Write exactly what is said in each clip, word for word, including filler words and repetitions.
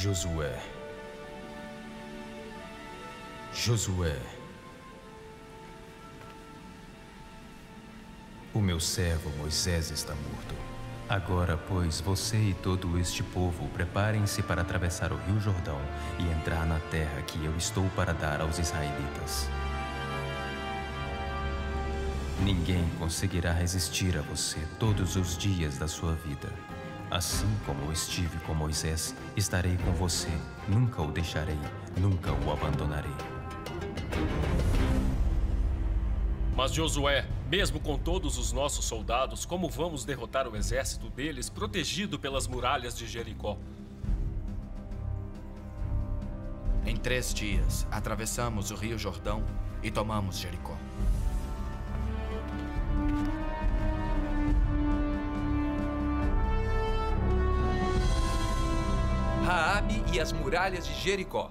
Josué. Josué. O meu servo Moisés está morto. Agora, pois, você e todo este povo preparem-se para atravessar o rio Jordão e entrar na terra que eu estou para dar aos israelitas. Ninguém conseguirá resistir a você todos os dias da sua vida. Assim como eu estive com Moisés, estarei com você. Nunca o deixarei, nunca o abandonarei. Mas Josué, mesmo com todos os nossos soldados, como vamos derrotar o exército deles protegido pelas muralhas de Jericó? Em três dias, atravessamos o rio Jordão e tomamos Jericó. Raabe e as muralhas de Jericó.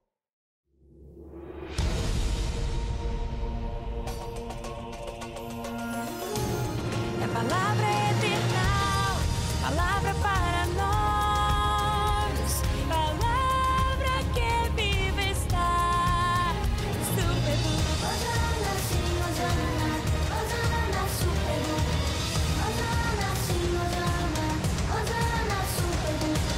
A palavra é eterna, palavra para nós, palavra que vive está. Super Hosana, sim, Hosana, Hosana, Super Hosana, sim, Hosana, Hosana, Super.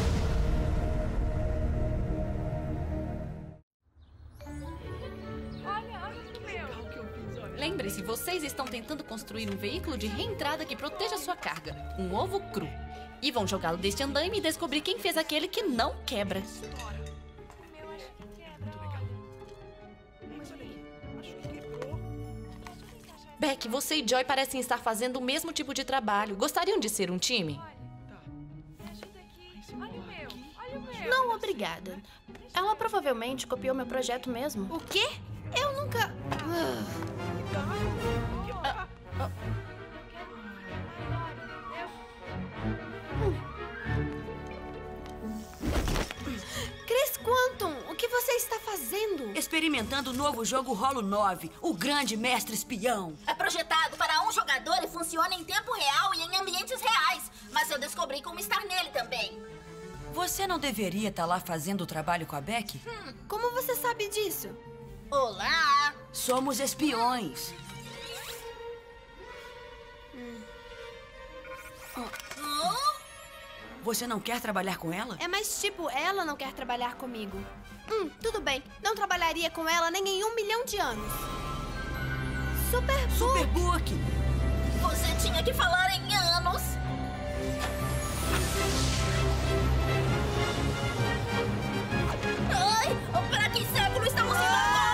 Lembre-se, vocês estão tentando construir um veículo de reentrada que proteja sua carga, um ovo cru. E vão jogá-lo deste andaime e descobrir quem fez aquele que não quebra. Beck, você e Joy parecem estar fazendo o mesmo tipo de trabalho. Gostariam de ser um time? Não, obrigada. Ela provavelmente copiou meu projeto mesmo. O quê? Eu nunca... Ah, ah. Chris Quantum, o que você está fazendo? Experimentando o novo jogo Rolo nove, o grande mestre espião. É projetado para um jogador e funciona em tempo real e em ambientes reais. Mas eu descobri como estar nele também. Você não deveria estar lá fazendo o trabalho com a Beck? Hum, como você sabe disso? Olá! Somos espiões. Hum. Oh. Você não quer trabalhar com ela? É mais tipo, ela não quer trabalhar comigo. Hum, tudo bem. Não trabalharia com ela nem em um milhão de anos. Superbook! Superbook! Você tinha que falar em anos. Ai, para que século estamos indo agora?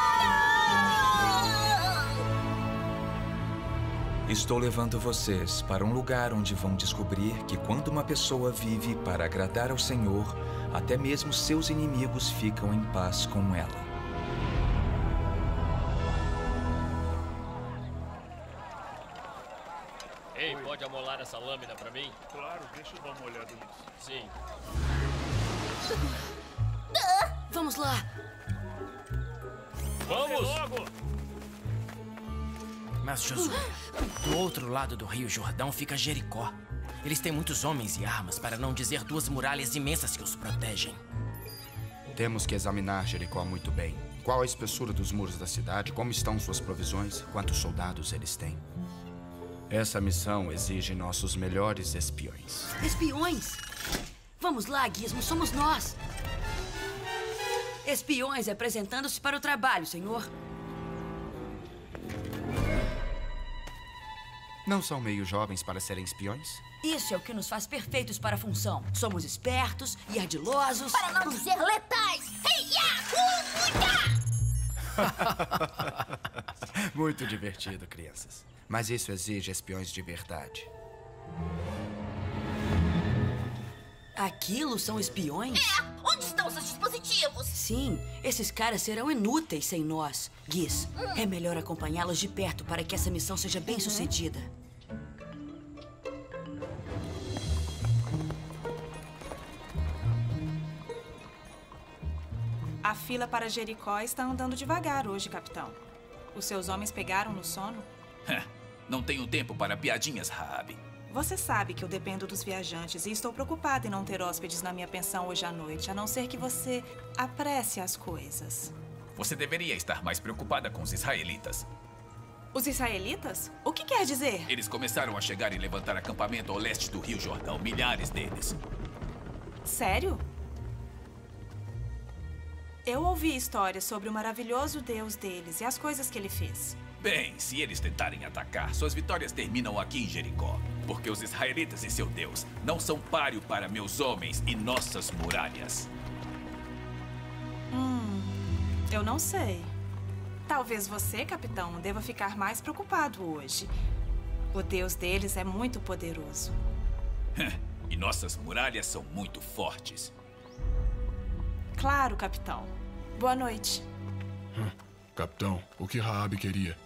Estou levando vocês para um lugar onde vão descobrir que quando uma pessoa vive para agradar ao Senhor, até mesmo seus inimigos ficam em paz com ela. Ei, pode amolar essa lâmina pra mim? Claro, deixa eu dar uma olhada nisso. Sim. Vamos lá. Vamos! Logo! Mas, Josué, do outro lado do rio Jordão fica Jericó. Eles têm muitos homens e armas, para não dizer duas muralhas imensas que os protegem. Temos que examinar Jericó muito bem. Qual a espessura dos muros da cidade? Como estão suas provisões? Quantos soldados eles têm? Essa missão exige nossos melhores espiões. Espiões? Vamos lá, Gizmo, somos nós. Espiões apresentando-se para o trabalho, senhor. Não são meio jovens para serem espiões? Isso é o que nos faz perfeitos para a função. Somos espertos e ardilosos. Para não dizer letais! Muito divertido, crianças. Mas isso exige espiões de verdade. Aquilo são espiões? É! Onde estão seus dispositivos? Sim, esses caras serão inúteis sem nós. Giz, hum. é melhor acompanhá-los de perto para que essa missão seja bem sucedida. A fila para Jericó está andando devagar hoje, capitão. Os seus homens pegaram no sono? Não tenho tempo para piadinhas, Raabe. Você sabe que eu dependo dos viajantes e estou preocupada em não ter hóspedes na minha pensão hoje à noite, a não ser que você apresse as coisas. Você deveria estar mais preocupada com os israelitas. Os israelitas? O que quer dizer? Eles começaram a chegar e levantar acampamento ao leste do Rio Jordão. Milhares deles. Sério? Eu ouvi histórias sobre o maravilhoso Deus deles e as coisas que ele fez. Bem, se eles tentarem atacar, suas vitórias terminam aqui em Jericó. Porque os israelitas e seu Deus não são páreo para meus homens e nossas muralhas. Hum, eu não sei. Talvez você, capitão, deva ficar mais preocupado hoje. O Deus deles é muito poderoso. E nossas muralhas são muito fortes. Claro, capitão. Boa noite. Hum, capitão, o que Raabe queria?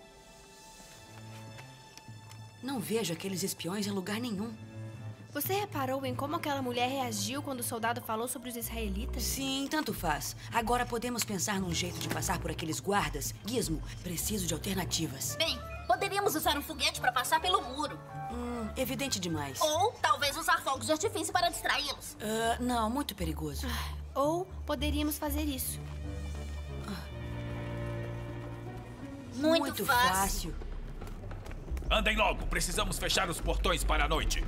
Não vejo aqueles espiões em lugar nenhum. Você reparou em como aquela mulher reagiu quando o soldado falou sobre os israelitas? Sim, tanto faz. Agora podemos pensar num jeito de passar por aqueles guardas. Gizmo, preciso de alternativas. Bem, poderíamos usar um foguete para passar pelo muro. Hum, evidente demais. Ou talvez usar fogos de artifício para distraí-los. Uh, não, muito perigoso. Ou poderíamos fazer isso. Muito, muito fácil. fácil. Andem logo, precisamos fechar os portões para a noite.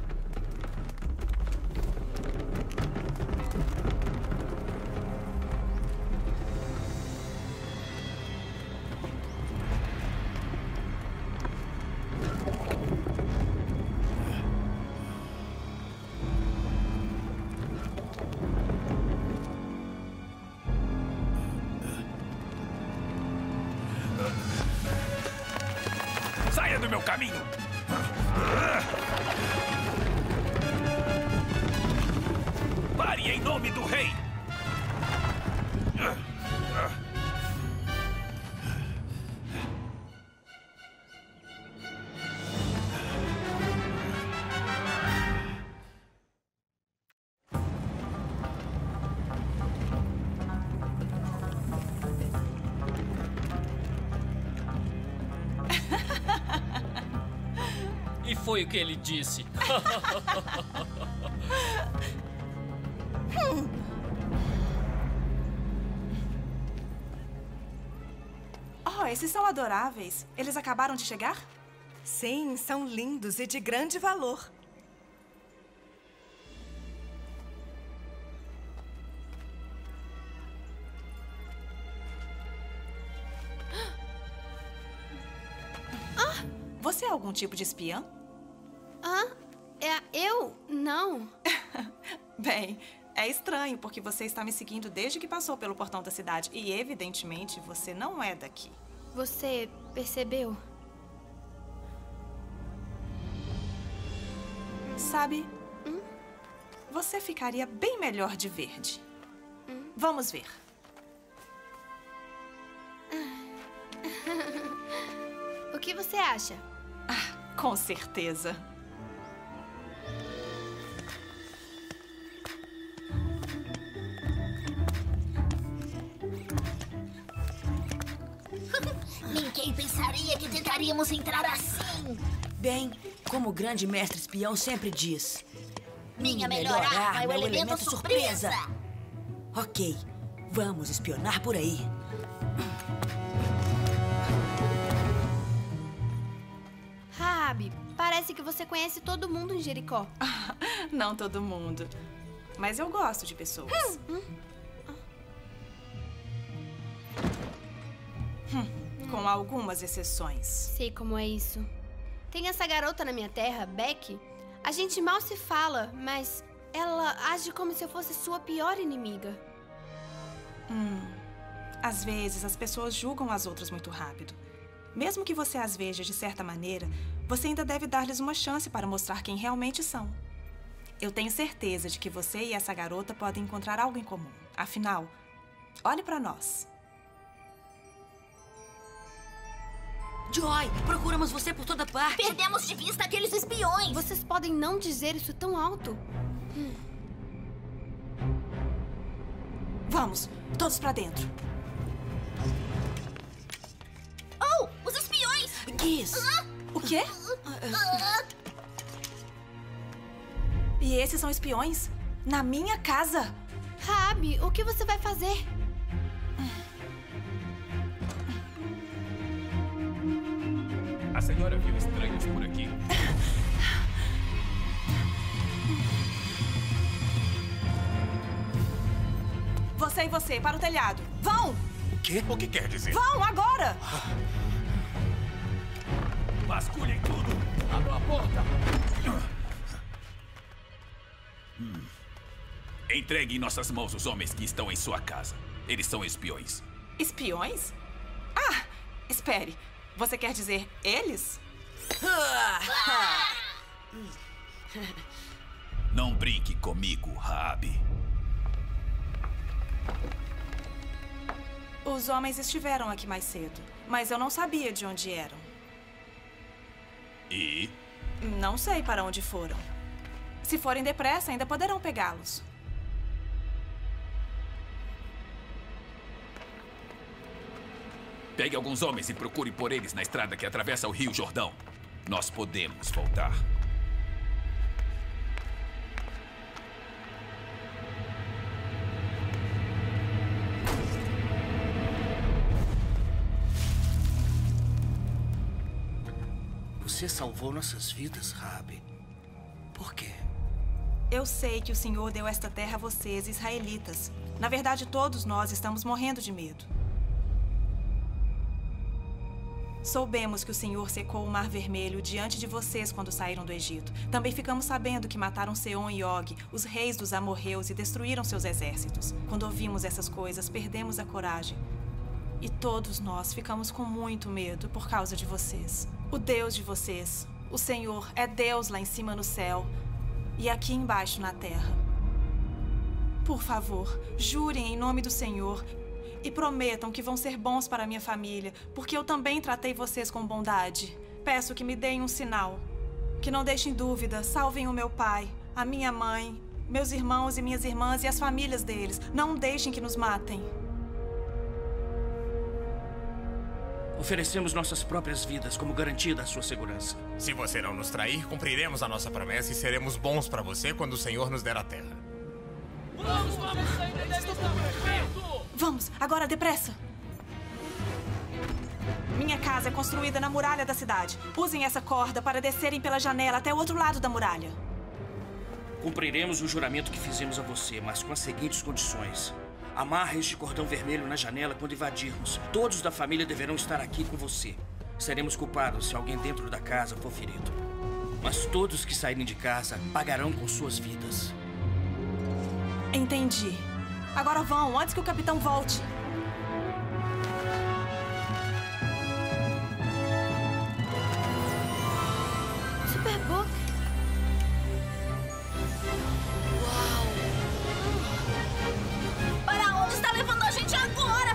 Saia do meu caminho! Pare em nome do rei! E foi o que ele disse. Oh, esses são adoráveis. Eles acabaram de chegar? Sim, são lindos e de grande valor. Você é algum tipo de espiã? Ah, é eu? Não. Bem, é estranho, porque você está me seguindo desde que passou pelo portão da cidade. E, evidentemente, você não é daqui. Você percebeu? Sabe, hum? Você ficaria bem melhor de verde. Hum? Vamos ver. O que você acha? Ah, com certeza. Ninguém pensaria que tentaríamos entrar assim. Bem, como o grande mestre espião sempre diz. Minha melhor arma é o elemento surpresa. Ok, vamos espionar por aí. Raabe, parece que você conhece todo mundo em Jericó. Não todo mundo, mas eu gosto de pessoas. Hum, hum, com algumas exceções. Sei como é isso. Tem essa garota na minha terra, Becky. A gente mal se fala, mas ela age como se eu fosse sua pior inimiga. Hum, às vezes as pessoas julgam as outras muito rápido. Mesmo que você as veja de certa maneira, você ainda deve dar-lhes uma chance para mostrar quem realmente são. Eu tenho certeza de que você e essa garota podem encontrar algo em comum. Afinal, olhe para nós. Joy, procuramos você por toda parte. Perdemos de vista aqueles espiões. Vocês podem não dizer isso tão alto? Hum. Vamos, todos para dentro. Oh, os espiões! Giz! Ah! O quê? Ah! E esses são espiões? Na minha casa? Raabe, o que você vai fazer? A senhora viu estranhos por aqui? Você e você, para o telhado. Vão! O quê? O que quer dizer? Vão, agora! Vasculhem tudo! Abra a porta! Hum. Entregue em nossas mãos os homens que estão em sua casa. Eles são espiões. Espiões? Ah, espere. Você quer dizer eles? Não brinque comigo, Raabe. Os homens estiveram aqui mais cedo, mas eu não sabia de onde eram. E? Não sei para onde foram. Se forem depressa, ainda poderão pegá-los. Pegue alguns homens e procure por eles na estrada que atravessa o Rio Jordão. Nós podemos voltar. Você salvou nossas vidas, Raabe. Por quê? Eu sei que o Senhor deu esta terra a vocês, israelitas. Na verdade, todos nós estamos morrendo de medo. Soubemos que o Senhor secou o Mar Vermelho diante de vocês quando saíram do Egito. Também ficamos sabendo que mataram Seom e Og, os reis dos amorreus, e destruíram seus exércitos. Quando ouvimos essas coisas, perdemos a coragem. E todos nós ficamos com muito medo por causa de vocês. O Deus de vocês, o Senhor, é Deus lá em cima no céu e aqui embaixo na terra. Por favor, jurem em nome do Senhor e prometam que vão ser bons para minha família, porque eu também tratei vocês com bondade. Peço que me deem um sinal. Que não deixem dúvida, salvem o meu pai, a minha mãe, meus irmãos e minhas irmãs e as famílias deles. Não deixem que nos matem. Oferecemos nossas próprias vidas como garantia da sua segurança. Se você não nos trair, cumpriremos a nossa promessa e seremos bons para você quando o Senhor nos der a terra. Vamos, vamos sair daí, estamos perto! Vamos, agora depressa! Minha casa é construída na muralha da cidade. Usem essa corda para descerem pela janela até o outro lado da muralha. Cumpriremos o juramento que fizemos a você, mas com as seguintes condições. Amarre este cordão vermelho na janela quando invadirmos. Todos da família deverão estar aqui com você. Seremos culpados se alguém dentro da casa for ferido. Mas todos que saírem de casa pagarão com suas vidas. Entendi. Agora vão, antes que o capitão volte. Superbook. Para onde está levando a gente agora?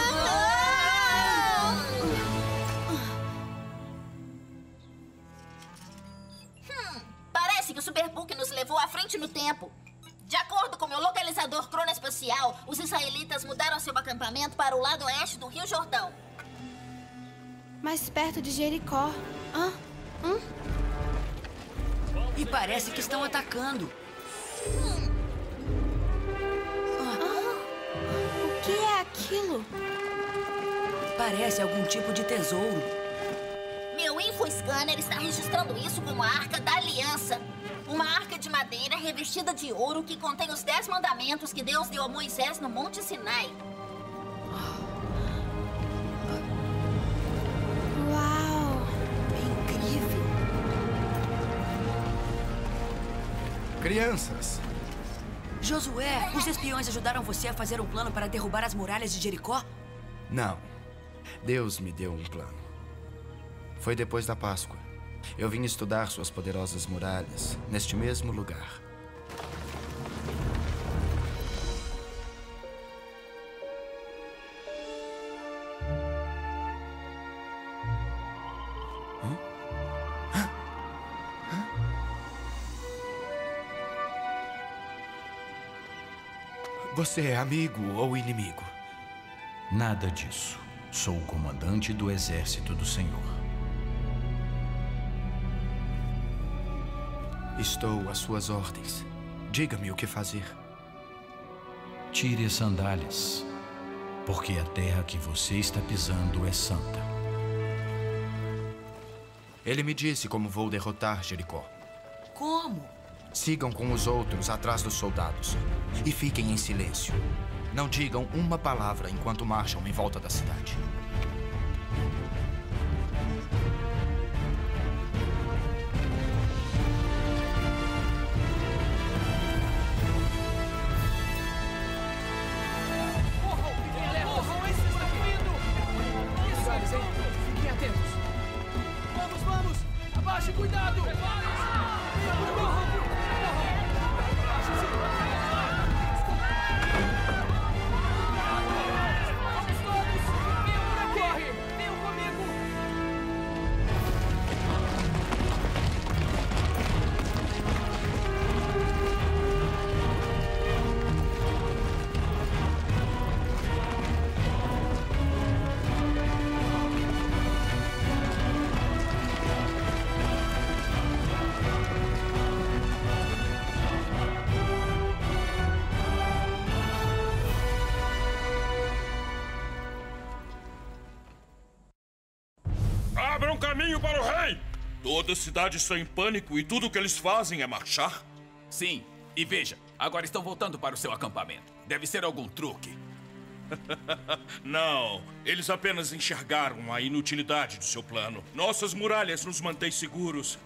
Hum, parece que o Superbook nos levou à frente no tempo. De acordo com meu localizador cronoespacial, os israelitas mudaram seu acampamento para o lado oeste do Rio Jordão. Mais perto de Jericó. Hã? Hum? E parece que estão atacando. Hum. O que é aquilo? Parece algum tipo de tesouro. Meu infoscanner está registrando isso como a Arca da Aliança. Uma arca de madeira revestida de ouro que contém os dez mandamentos que Deus deu a Moisés no Monte Sinai. Uau! Incrível! Crianças! Josué, os espiões ajudaram você a fazer um plano para derrubar as muralhas de Jericó? Não. Deus me deu um plano. Foi depois da Páscoa. Eu vim estudar suas poderosas muralhas neste mesmo lugar. Hã? Hã? Hã? Você é amigo ou inimigo? Nada disso. Sou o comandante do exército do Senhor. Estou às suas ordens. Diga-me o que fazer. Tire as sandálias, porque a terra que você está pisando é santa. Ele me disse como vou derrotar Jericó. Como? Sigam com os outros atrás dos soldados e fiquem em silêncio. Não digam uma palavra enquanto marcham em volta da cidade. Fiquem atentos. Vamos, vamos! Abaixe, cuidado! Corre! Venham comigo! Abram caminho para o rei! Toda a cidade está em pânico e tudo o que eles fazem é marchar? Sim, e veja, agora estão voltando para o seu acampamento. Deve ser algum truque. Não, eles apenas enxergaram a inutilidade do seu plano. Nossas muralhas nos mantêm seguros.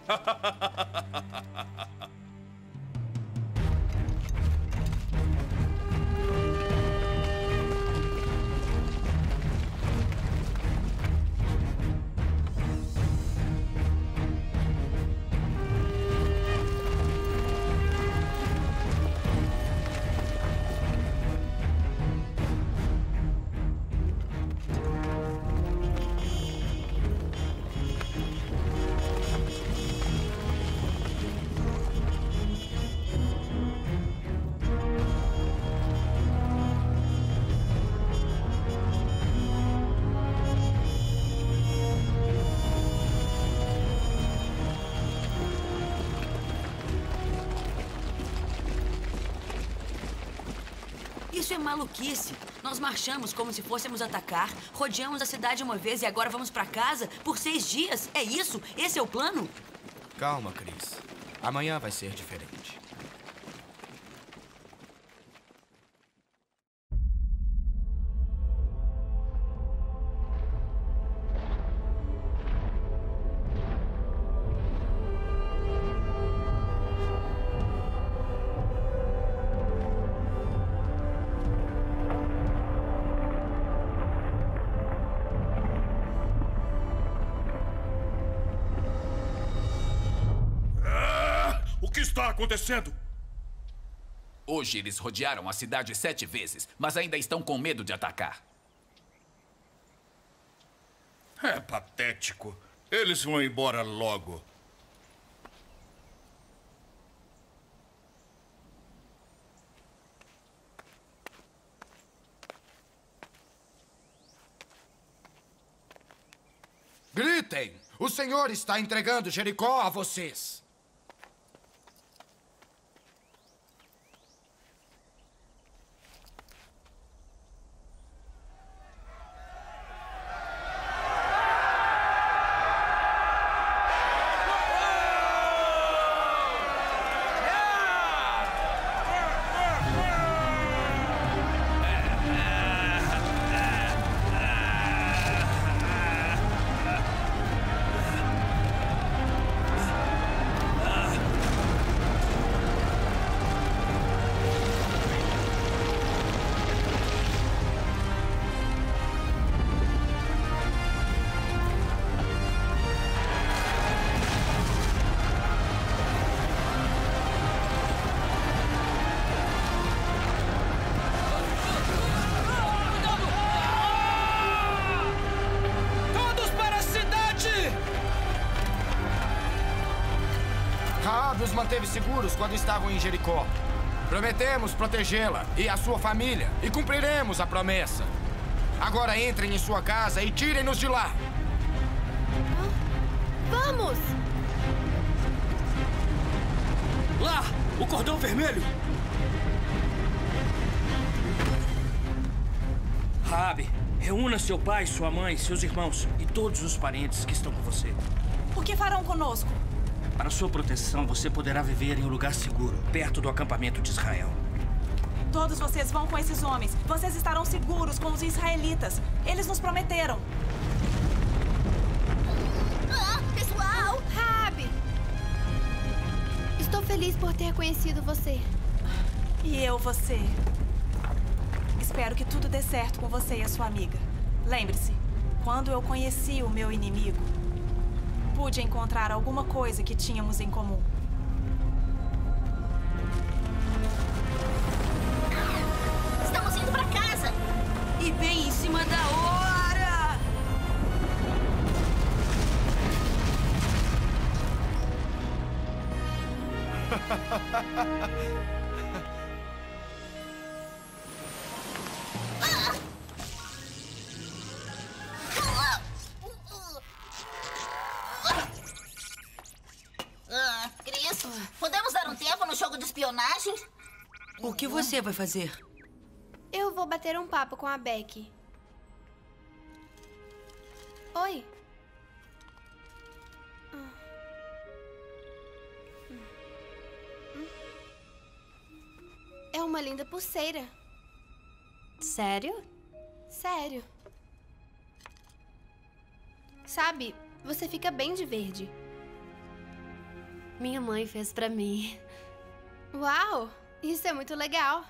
Isso é maluquice. Nós marchamos como se fôssemos atacar, rodeamos a cidade uma vez e agora vamos pra casa por seis dias. É isso? Esse é o plano? Calma, Chris. Amanhã vai ser diferente. O que está acontecendo? Hoje eles rodearam a cidade sete vezes, mas ainda estão com medo de atacar. É patético. Eles vão embora logo. Gritem! O Senhor está entregando Jericó a vocês. Raabe os manteve seguros quando estavam em Jericó. Prometemos protegê-la e a sua família e cumpriremos a promessa. Agora entrem em sua casa e tirem-nos de lá. Vamos! cordão vermelho! Raabe, reúna seu pai, sua mãe, seus irmãos e todos os parentes que estão com você. O que farão conosco? Para sua proteção, você poderá viver em um lugar seguro, perto do acampamento de Israel. Todos vocês vão com esses homens. Vocês estarão seguros com os israelitas. Eles nos prometeram. Ah, pessoal! Raabe! Estou feliz por ter conhecido você. E eu você. Espero que tudo dê certo com você e a sua amiga. Lembre-se, quando eu conheci o meu inimigo, pude encontrar alguma coisa que tínhamos em comum. Estamos indo pra casa! E bem em cima da hora! Ah, Cris, podemos dar um tempo no jogo de espionagem? O que você vai fazer? Eu vou bater um papo com a Becky. Oi. É uma linda pulseira. Sério? Sério. Sabe, você fica bem de verde. Minha mãe fez pra mim. Uau! Isso é muito legal.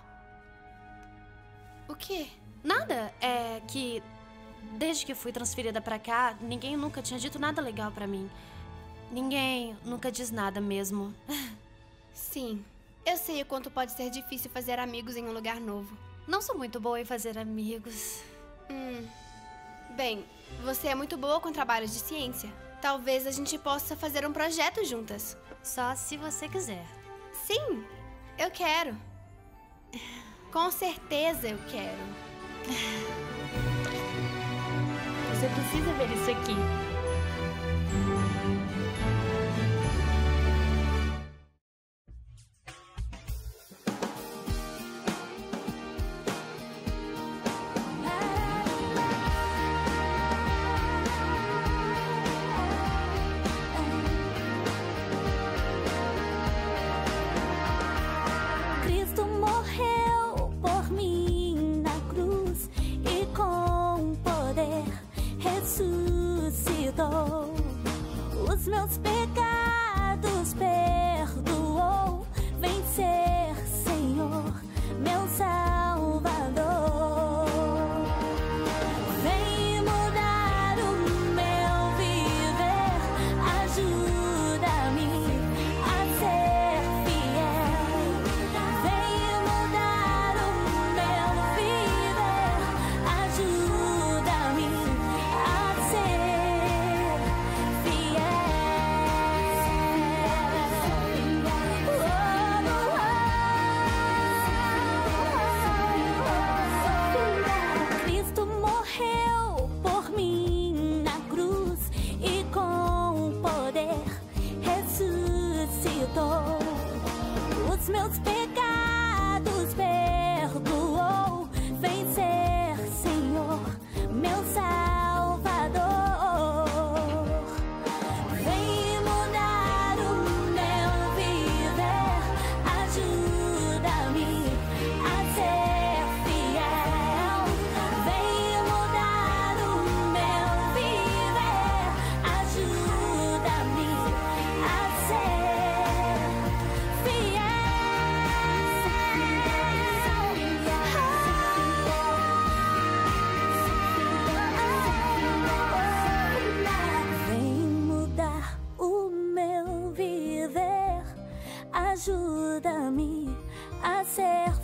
O quê? Nada. É que desde que fui transferida pra cá, ninguém nunca tinha dito nada legal pra mim. Ninguém nunca diz nada mesmo. Sim. Eu sei o quanto pode ser difícil fazer amigos em um lugar novo. Não sou muito boa em fazer amigos. Hum. Bem, você é muito boa com trabalhos de ciência. Talvez a gente possa fazer um projeto juntas. Só se você quiser. Sim, eu quero. Com certeza eu quero. Você precisa ver isso aqui. Cristo morreu por mim na cruz e com poder ressuscitou. Os meus pecados perdoou. Vem ser Senhor, meu Salvador. Vem mudar o meu viver. Ajuda-me a ser fiel. Vem mudar o meu viver. Ajuda-me a ser fiel. Cristo morreu por mim na cruz e com poder ressuscitou. Os meus pecados perdoou. Vem ser Senhor, meu Salvador. Vem mudar o meu viver. Ajuda-me a ser fiel. Vem mudar o meu viver. Ajuda-me a ser fiel. Vem mudar o meu viver. Ajuda-me a ser